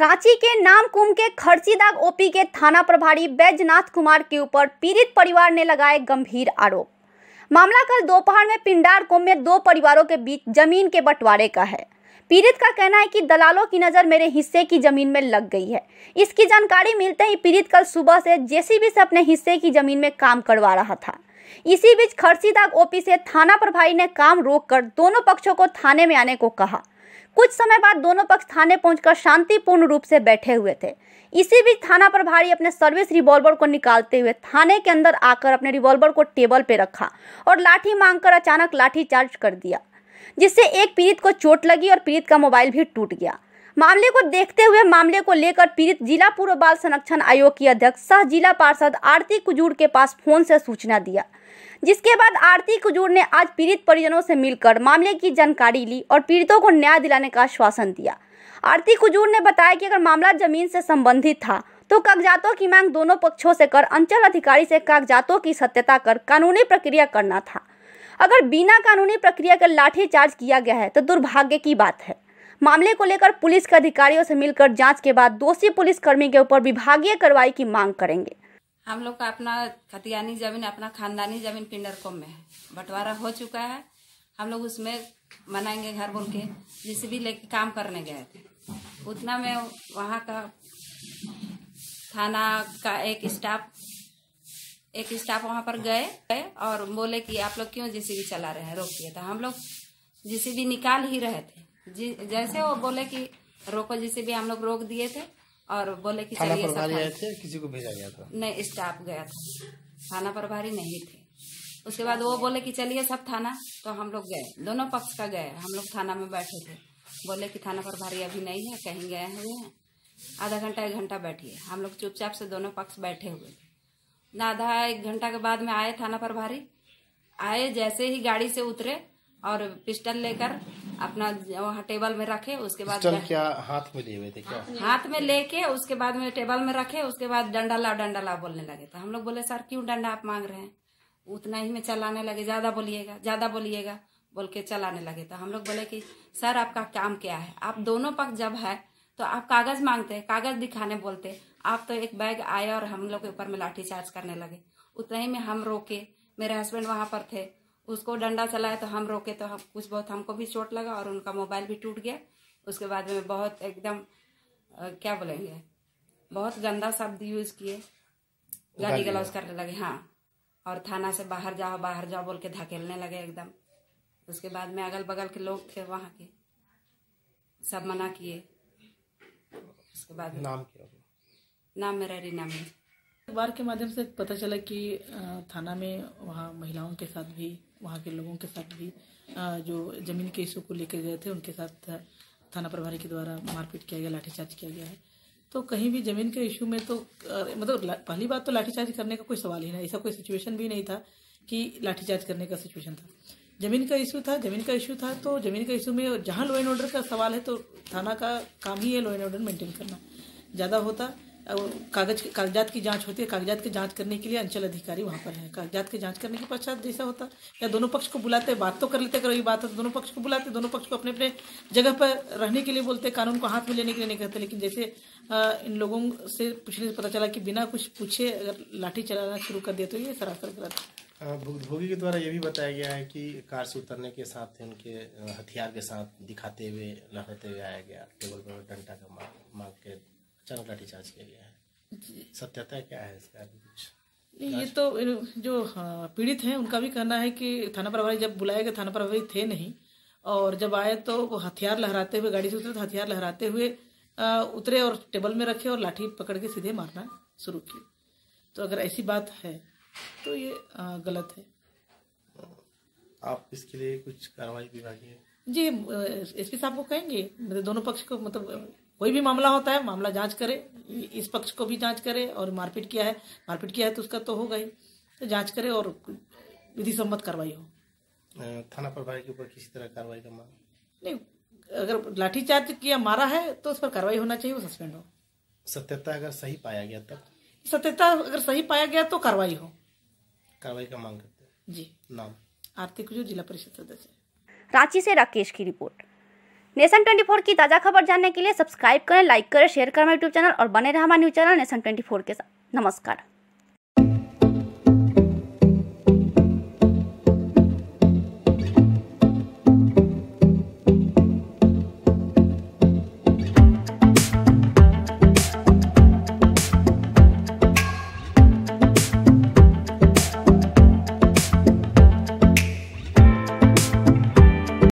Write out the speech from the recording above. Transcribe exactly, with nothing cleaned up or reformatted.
रांची के नामकुम के खर्चीदाग ओपी के थाना प्रभारी बैजनाथ कुमार के ऊपर पीड़ित परिवार ने लगाए गंभीर आरोप। मामला कल दोपहर में पिंडार कोम में दो परिवारों के बीच जमीन के बंटवारे का है। पीड़ित का कहना है कि दलालों की नजर मेरे हिस्से की जमीन में लग गई है। इसकी जानकारी मिलते ही पीड़ित कल सुबह से जेसीबी से अपने हिस्से की जमीन में काम करवा रहा था। इसी बीच खर्चीदाग ओपी से थाना प्रभारी ने काम रोककर दोनों पक्षों को थाने में आने को कहा। कुछ समय बाद दोनों पक्ष थाने पहुंचकर शांतिपूर्ण रूप से बैठे हुए थे। इसी बीच थाना प्रभारी अपने सर्विस रिवॉल्वर को निकालते हुए थाने के अंदर आकर अपने रिवॉल्वर को टेबल पे रखा और लाठी मांगकर अचानक लाठी चार्ज कर दिया, जिससे एक पीड़ित को चोट लगी और पीड़ित का मोबाइल भी टूट गया। मामले को देखते हुए मामले को लेकर पीड़ित जिला पूर्व बाल संरक्षण आयोग की अध्यक्ष सह जिला पार्षद आरती कुजूर के पास फोन से सूचना दिया, जिसके बाद आरती कुजूर ने आज पीड़ित परिजनों से मिलकर मामले की जानकारी ली और पीड़ितों को न्याय दिलाने का आश्वासन दिया। आरती कुजूर ने बताया कि अगर मामला जमीन से संबंधित था तो कागजातों की मांग दोनों पक्षों से कर अंचल अधिकारी से कागजातों की सत्यता कर कानूनी प्रक्रिया करना था। अगर बिना कानूनी प्रक्रिया के लाठीचार्ज किया गया है तो दुर्भाग्य की बात है। मामले को लेकर पुलिस के अधिकारियों से मिलकर जांच के बाद दोषी पुलिसकर्मी के ऊपर विभागीय कार्रवाई की मांग करेंगे। हम लोग का अपना खतियानी जमीन, अपना खानदानी जमीन पिंडर कोम में है, बंटवारा हो चुका है। हम लोग उसमें बनाएंगे घर बोल के जिसे भी लेके काम करने गए थे। उतना में वहाँ का थाना का एक स्टाफ एक स्टाफ वहाँ पर गए गए और बोले कि आप लोग क्यों जेसीबी चला रहे हैं, रोकिए। तो हम लोग जेसीबी निकाल ही रहे थे। जैसे वो बोले कि रोको जेसीबी, हम लोग रोक दिए थे और बोले कि चलिए सब आए थे। किसी को भेजा गया था? नहीं, स्टाफ गया था, थाना प्रभारी नहीं थे। उसके बाद वो बोले कि चलिए सब थाना, तो हम लोग गए, दोनों पक्ष का गए। हम लोग थाना में बैठे थे, बोले कि थाना प्रभारी अभी नहीं है, कहीं गए हुए हैं, आधा घंटा एक घंटा बैठिए। हम लोग चुपचाप से दोनों पक्ष बैठे हुए थे। ना आधा एक घंटा के बाद में आए थाना प्रभारी। आए, जैसे ही गाड़ी से उतरे और पिस्टल लेकर अपना वहाँ टेबल में रखे। उसके बाद क्या हाथ में लिए हुए थे? क्या हाथ में लेके उसके बाद में टेबल में रखे। उसके बाद डंडा ला डंडा ला बोलने लगे। तो हम लोग बोले सर क्यों डंडा आप मांग रहे हैं? उतना ही में चलाने लगे, ज्यादा बोलिएगा ज्यादा बोलिएगा बोल के चलाने लगे। तो हम लोग बोले कि सर आपका काम क्या है? आप दोनों पक्ष जब है तो आप कागज मांगते, कागज दिखाने बोलते। आप तो एक बैग आए और हम लोग के ऊपर में लाठी चार्ज करने लगे। उतना ही में हम रोके, मेरे हस्बैंड वहां पर थे, उसको डंडा चलाए तो हम रोके तो हम कुछ बहुत हमको भी चोट लगा और उनका मोबाइल भी टूट गया। उसके बाद में बहुत एकदम क्या बोलेंगे, बहुत गंदा शब्द यूज किए, गाली गलौज करने लगे। हाँ, और थाना से बाहर जाओ बाहर जाओ बोल के धकेलने लगे एकदम। उसके बाद में अगल बगल के लोग थे वहाँ के, सब मना किए। उसके बाद नाम क्या? नाम मेरा रीना है। अखबार के माध्यम से पता चला कि थाना में वहाँ महिलाओं के साथ भी, वहाँ के लोगों के साथ भी जो जमीन के इशू को लेकर गए थे उनके साथ थाना प्रभारी के द्वारा मारपीट किया गया, लाठीचार्ज किया गया है। तो कहीं भी जमीन के इशू में तो मतलब पहली बात तो लाठीचार्ज करने का कोई सवाल ही नहीं, ऐसा कोई सिचुएशन भी नहीं था कि लाठीचार्ज करने का सिचुएशन था। जमीन का इशू था, जमीन का इशू था तो जमीन का इशू में जहाँ लॉ एंड ऑर्डर का सवाल है तो थाना का काम ही है लॉ एंड ऑर्डर मेंटेन करना। ज़्यादा होता कागज कागजात की जांच होती है, कागजात की जांच करने के लिए अंचल अधिकारी वहाँ पर है। कागजात की जांच करने के पश्चात जैसा होता या दोनों पक्ष को बुलाते, बात तो कर लेते, अगर वही बात है तो दोनों पक्ष को बुलाते, दोनों पक्ष को अपने अपने जगह पर रहने के लिए बोलते, कानून को हाथ में लेने के लिए नहीं कहते। लेकिन जैसे आ, इन लोगों से पूछने से पता चला कि बिना कुछ पूछे अगर लाठी चलाना शुरू कर दिया तो ये सरासर गलत। भुक्तभोगी के द्वारा ये भी बताया गया है कि कार से उतरने के साथ उनके हथियार के साथ दिखाते हुए लहराते हुए आया गया, टेबल पर डंडा का मांग मांग के अचानक लाठीचार्ज किया गया है। सत्यता क्या है इसका? कुछ ये तो जो पीड़ित हैं उनका भी कहना है कि थाना प्रभारी जब बुलाए गए थाना प्रभारी थे नहीं, और जब आए तो वो हथियार लहराते हुए गाड़ी से उतरे तो हथियार लहराते हुए आ, उतरे और टेबल में रखे और लाठी पकड़ के सीधे मारना शुरू किए। तो अगर ऐसी बात है तो ये आ, गलत है। आप इसके लिए कुछ कार्रवाई विभागीय? जी, एसपी साहब को कहेंगे, मतलब दोनों पक्ष को, मतलब कोई भी मामला होता है मामला जांच करे, इस पक्ष को भी जांच करे और मारपीट किया है मारपीट किया है तो उसका तो होगा ही, तो जांच करे और विधि सम्मत कार्रवाई हो। थाना प्रभारी के ऊपर किसी तरह कार्रवाई का मांग नहीं, अगर लाठीचार्ज किया मारा है तो उस पर कार्रवाई होना चाहिए, वो सस्पेंड हो। सत्यता अगर सही पाया गया तब? सत्यता अगर सही पाया गया तो कार्रवाई हो। कार्रवाई का मांग करते हैं। जी। नाम? आरती कुजूर, जिला परिषद सदस्य। रांची से राकेश की रिपोर्ट। नेशन चौबीस की ताज़ा खबर जानने के लिए सब्सक्राइब करें, लाइक करें, शेयर करें हमारे यूट्यूब चैनल और बने रहे हमारे न्यूज चैनल नेशन चौबीस के साथ। नमस्कार।